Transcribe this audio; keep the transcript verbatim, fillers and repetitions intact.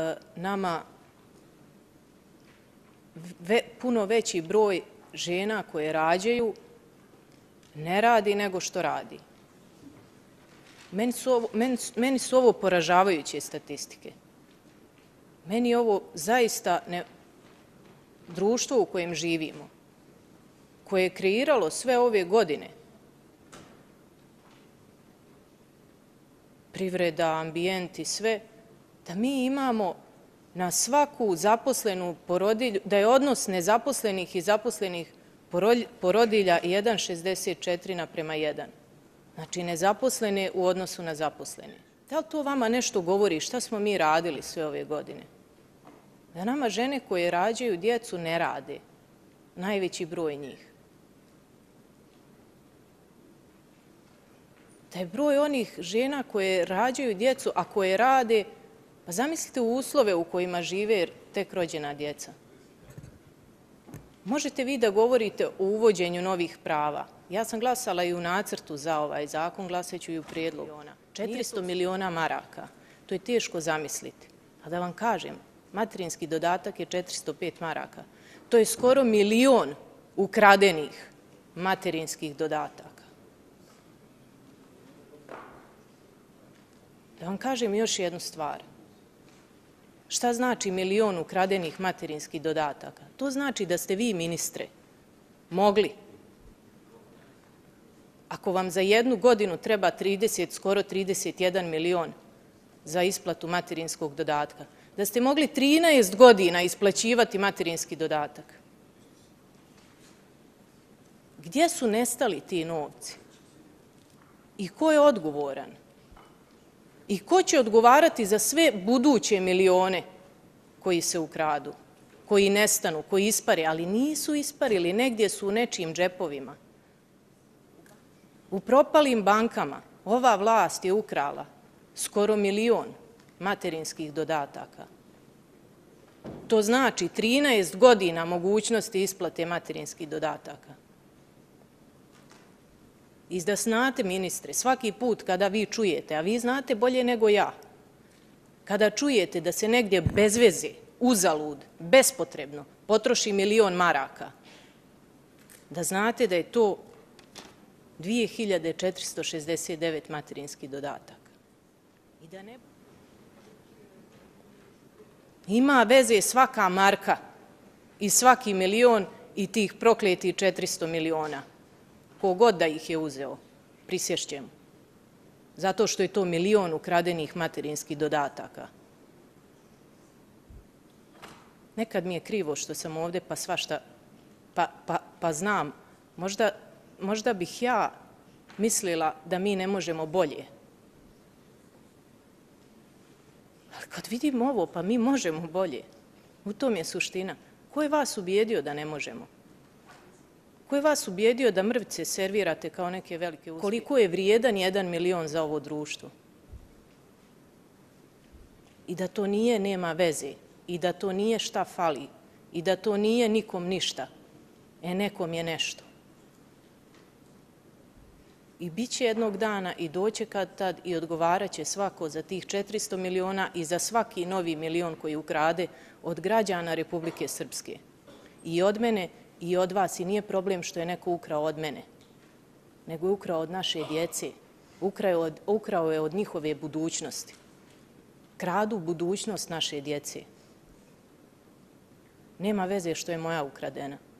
nama ve, puno veći broj žena koje rađaju ne radi nego što radi. Meni su ovo, meni, meni su ovo poražavajuće statistike. Meni je ovo zaista ne, društvo u kojem živimo, koje je kreiralo sve ove godine, privreda, ambijent i sve, da mi imamo na svaku zaposlenu porodilju, da je odnos nezaposlenih i zaposlenih porodilja jedan zarez šezdeset četiri naprema jedan. Znači nezaposlene u odnosu na zaposlene. Da li to vama nešto govori šta smo mi radili sve ove godine? Da nama žene koje rađaju djecu ne rade, najveći broj njih. Da je broj onih žena koje rađaju djecu, a koje rade, pa zamislite uslove u kojima žive tek rođena djeca. Možete vi da govorite o uvođenju novih prava. Ja sam glasala i u nacrtu za ovaj zakon, glasaću i u prijedlogu. četiristo miliona maraka, to je teško zamisliti. A da vam kažem, materinski dodatak je četiristo pet maraka. To je skoro milion ukradenih materinskih dodataka. Da vam kažem još jednu stvar. Šta znači milion ukradenih materinskih dodataka? To znači da ste vi, ministre, mogli, ako vam za jednu godinu treba trideset, skoro trideset jedan milion za isplatu materinskog dodatka, da ste mogli trinaest godina isplaćivati materinski dodatak. Gdje su nestali ti novci? I ko je odgovoran? I ko će odgovarati za sve buduće milione koji se ukradu, koji nestanu, koji ispare, ali nisu isparili, negdje su u nečijim džepovima. U propalim bankama ova vlast je ukrala skoro milion materinskih dodataka. To znači trinaest godina mogućnosti isplate materinskih dodataka. I da znate, ministre, svaki put kada vi čujete, a vi znate bolje nego ja, kada čujete da se negdje bez veze, uzalud, bespotrebno potroši milion maraka, da znate da je to dvije hiljade četiristo šezdeset devet materinskih dodataka. I da ne... Ima veze svaka marka i svaki milion i tih prokletih četiristo miliona. Kogod da ih je uzeo, prisješćemo. Zato što je to milion ukradenih materinskih dodataka. Nekad mi je krivo što sam ovdje, pa svašta, pa, pa, pa znam, možda, možda bih ja mislila da mi ne možemo bolje. Ali kad vidim ovo, pa mi možemo bolje. U tom je suština. Ko je vas ubijedio da ne možemo? Ko je vas ubijedio da mrvice servirate kao neke velike uspjehe? Koliko je vrijedan jedan milion za ovo društvo? I da to nije nema veze, i da to nije šta fali, i da to nije nikom ništa, e nekom je nešto. I bit će jednog dana i doće kad tad i odgovarat će svako za tih četiristo miliona i za svaki novi milion koji ukrade od građana Republike Srpske. I od mene i od vas, i nije problem što je neko ukrao od mene, nego je ukrao od naše djece, ukrao, od, ukrao je od njihove budućnosti. Kradu budućnost naše djece. Nema veze što je moja ukradena.